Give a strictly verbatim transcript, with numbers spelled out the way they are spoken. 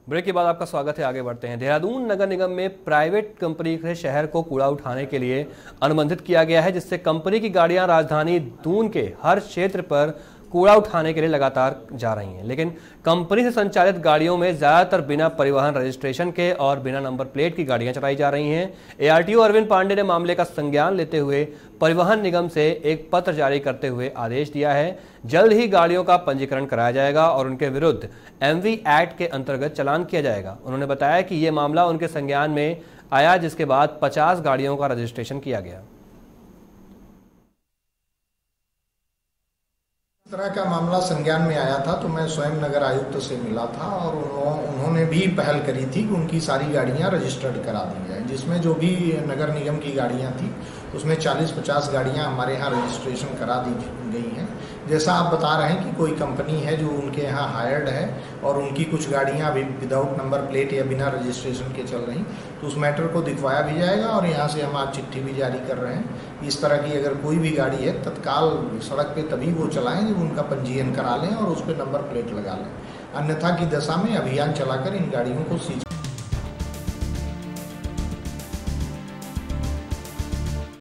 Break के बाद आपका स्वागत है। आगे बढ़ते हैं। देहरादून नगर निगम में प्राइवेट कंपनी से शहर को कूड़ा उठाने के लिए अनुबंधित किया गया है, जिससे कंपनी की गाड़ियां राजधानी दून के हर क्षेत्र पर कूड़ा उठाने के लिए लगातार जा रही हैं। लेकिन कंपनी से संचालित गाड़ियों में ज्यादातर बिना परिवहन रजिस्ट्रेशन के और बिना नंबर प्लेट की गाड़ियां चलाई जा रही हैं। एआरटीओ अरविंद पांडे ने मामले का संज्ञान लेते हुए परिवहन निगम से एक पत्र जारी करते हुए आदेश दिया है। जल्द ही गाड़ियों का पंजीकरण कराया जाएगा और उनके विरुद्ध एमवी एक्ट के अंतर्गत चालान किया जाएगा। उन्होंने बताया कि ये मामला उनके संज्ञान में आया, जिसके बाद पचास गाड़ियों का रजिस्ट्रेशन किया गया। इस तरह का मामला संज्ञान में आया था तो मैं स्वयं नगर आयुक्त से मिला था और उन्होंने भी पहल करी थी कि उनकी सारी गाड़ियां रजिस्टर्ड करा दी जाए, जिसमें जो भी नगर निगम की गाड़ियां थी उसमें चालीस पचास गाड़ियां हमारे यहाँ रजिस्ट्रेशन करा दी गई हैं। जैसा आप बता रहे हैं कि कोई कंपनी है जो उनके यहाँ हायर्ड है और उनकी कुछ गाड़ियां अभी विदाउट नंबर प्लेट या बिना रजिस्ट्रेशन के चल रही, तो उस मैटर को दिखवाया भी जाएगा और यहाँ से हम आज चिट्ठी भी जारी कर रहे हैं। इस तरह की अगर कोई भी गाड़ी है तत्काल सड़क पे तभी वो चलाएं जब उनका पंजीयन करा लें और उस पर नंबर प्लेट लगा लें, अन्यथा की दशा में अभियान चलाकर इन गाड़ियों को सीज